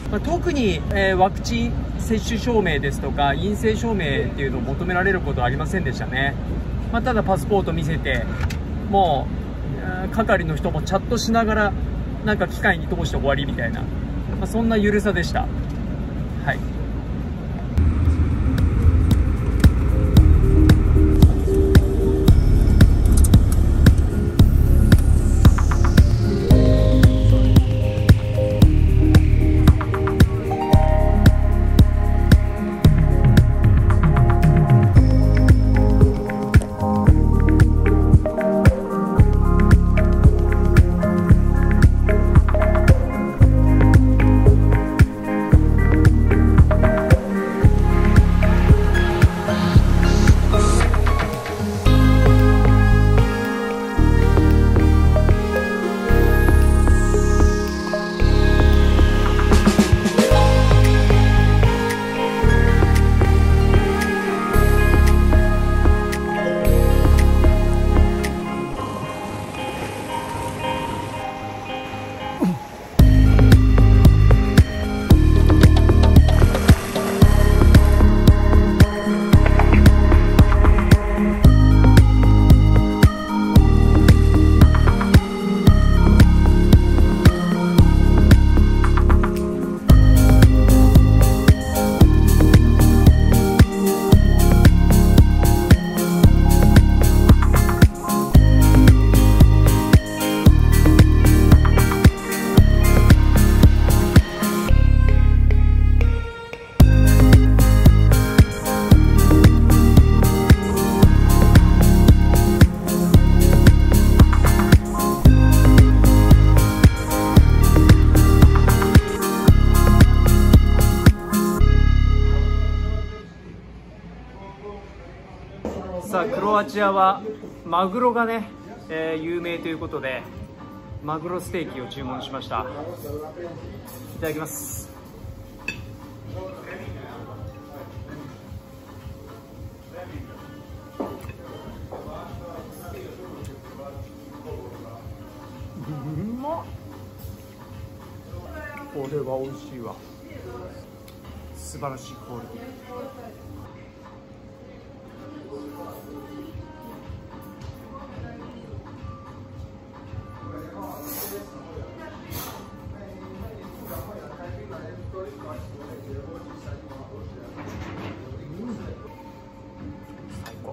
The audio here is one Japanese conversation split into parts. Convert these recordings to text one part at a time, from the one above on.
特に、ワクチン接種証明ですとか陰性証明っていうのを求められることはありませんでしたね。ただパスポート見せて、もう係の人もチャットしながらなんか機械に通して終わりみたいな、そんな緩さでした。はい。さあ、クロアチアはマグロがね、有名ということでマグロステーキを注文しました。いただきます。うまっ。これは美味しいわ。素晴らしいクオリティ。最高。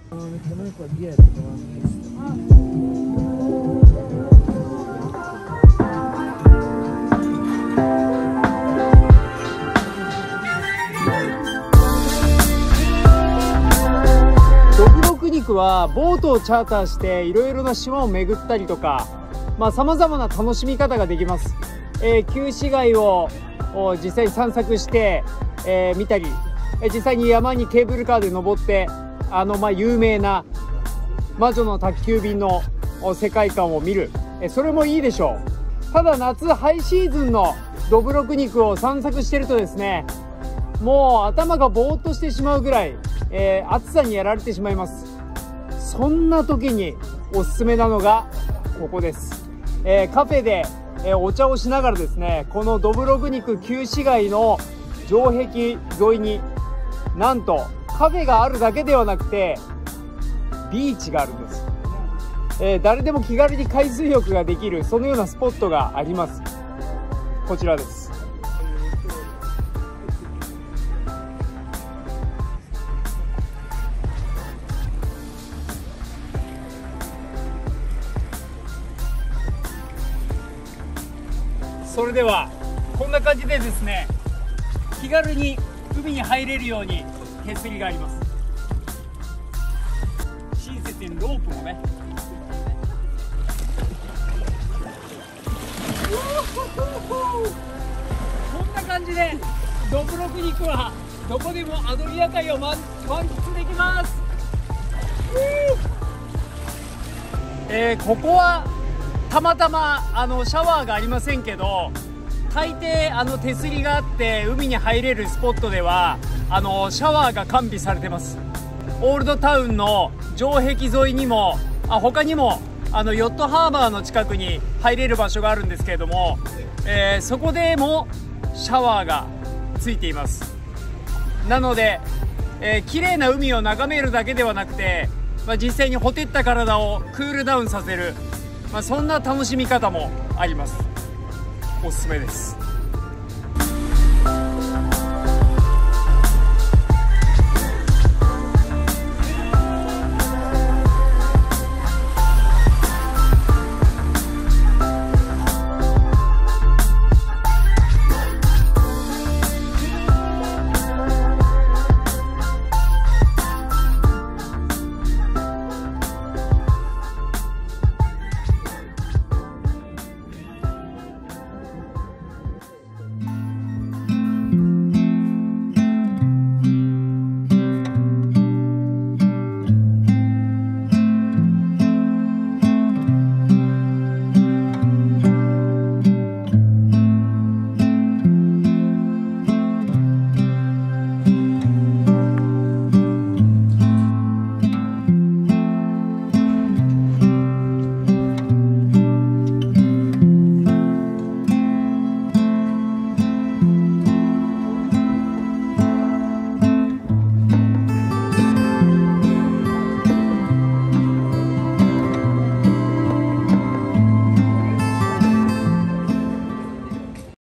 どぶろく肉はボートをチャーターしていろいろな島を巡ったりとか、さまざまな楽しみ方ができます。旧市街を実際に散策して、見たり、実際に山にケーブルカーで登って有名な魔女の宅急便の世界観を見る、それもいいでしょう。ただ夏ハイシーズンのどぶろく肉を散策してるとですね、もう頭がぼーっとしてしまうぐらい、暑さにやられてしまいます。そんな時におすすめなのがここです。カフェで、お茶をしながらですね、このどぶろく肉旧市街の城壁沿いになんとカフェがあるだけではなくてビーチがあるんです。誰でも気軽に海水浴ができる、そのようなスポットがあります。こちらです。それではこんな感じでですね、気軽に海に入れるように手すりがあります。親切にロープもね、こんな感じでどぶろく肉はどこでもアドリア海を満喫できます。ここはたまたまシャワーがありませんけど、大抵手すりがあって海に入れるスポットではシャワーが完備されてます。オールドタウンの城壁沿いにも他にもヨットハーバーの近くに入れる場所があるんですけれども、そこでもシャワーがついています。なので、綺麗な海を眺めるだけではなくて、実際にほてった体をクールダウンさせる、そんな楽しみ方もあります。おすすめです。